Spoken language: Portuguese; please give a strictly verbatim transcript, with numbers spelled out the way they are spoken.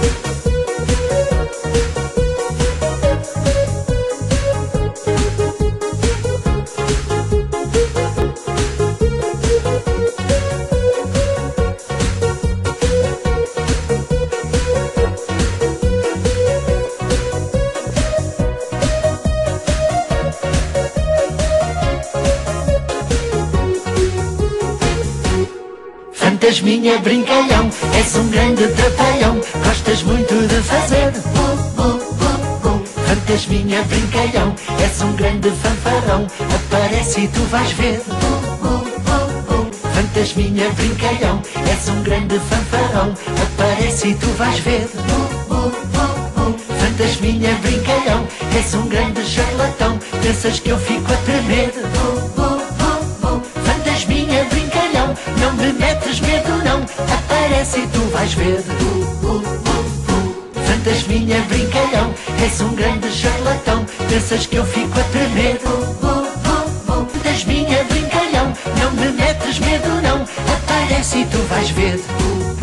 Fantasminha brincalhão, és um grande trapalhão, gostas muito de fazer bu, bu, bu, bu. Fantasminha brincalhão, és um grande fanfarrão, aparece e tu vais ver bu, bu, bu, bu. Fantasminha brincalhão, és um grande fanfarrão, aparece e tu vais ver bu, bu, bu, bu. Fantasminha brincalhão, és um grande charlatão, pensas que eu fico a tremer bu, bu, bu, bu. Fantasminha brincalhão, não me metes medo não, aparece e tu vais ver uh, uh, uh, uh. Fantasminha brincalhão, és um grande charlatão, pensas que eu fico a tremer uh, uh, uh, uh. Fantasminha brincalhão, não me metes medo não, aparece e tu vais ver uh,